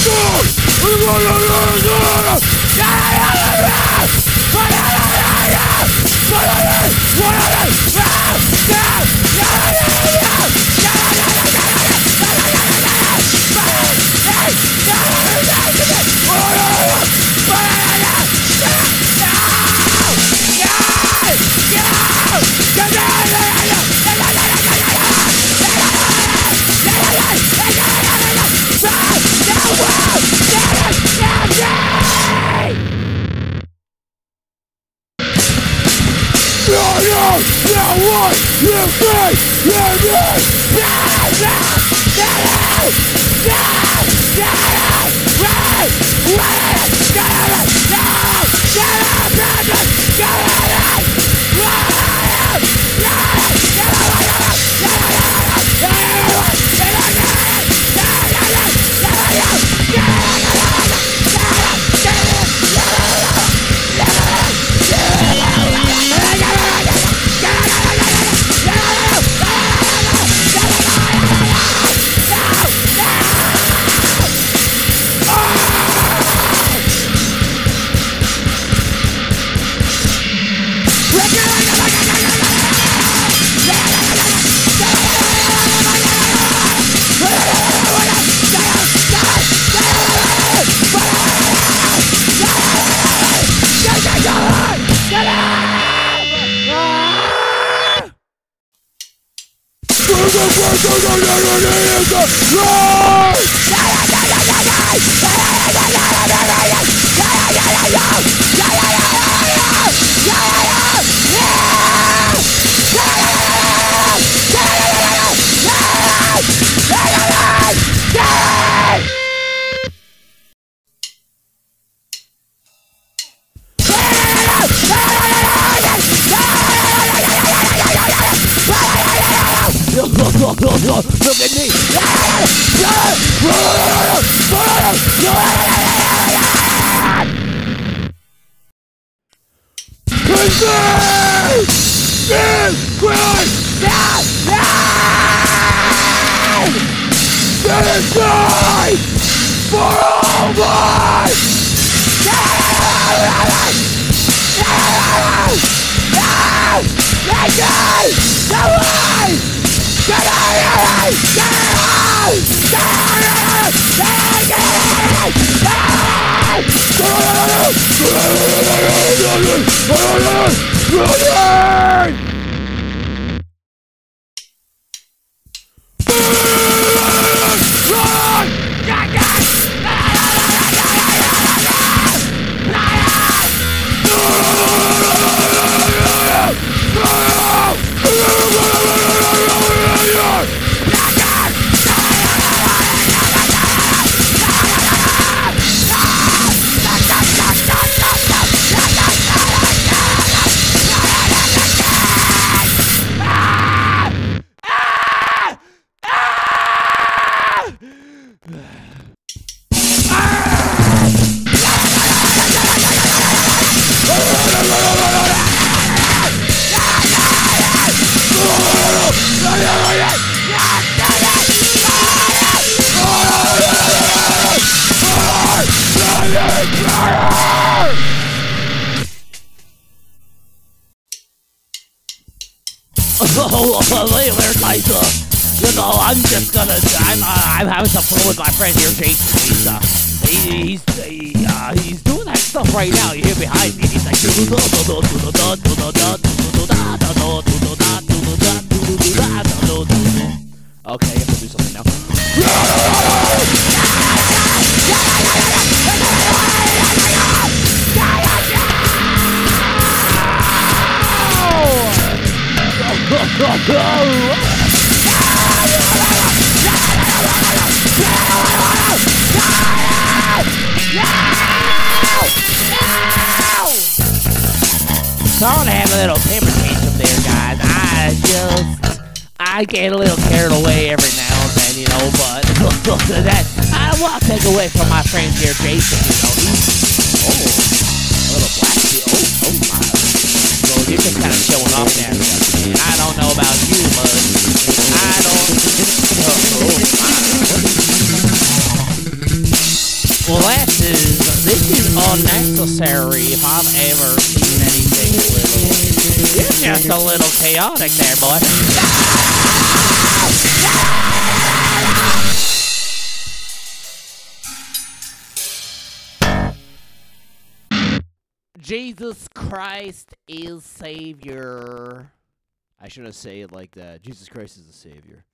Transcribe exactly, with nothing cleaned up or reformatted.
Look at me! Saylor, like, uh, you know, I'm just gonna, I'm, uh, I'm having some fun with my friend here, Jason. He's, uh, he, he's, he, uh, he's doing that stuff right now. You hear behind me, he's like, okay, I have to do something now. Sorry to have a little temper tantrum there, guys. I just, I get a little carried away every now and then, you know, but that, I don't want to take away from my friend here, Jason, you know. He's, oh, a little black here. Oh, oh my. So you're just kind of showing off there, and I don't know about you, but I don't, oh, oh my. unnecessary if I've ever seen anything a little. You're just a little chaotic there, boy. Jesus Christ is Savior. I shouldn't say it like that. Jesus Christ is the Savior.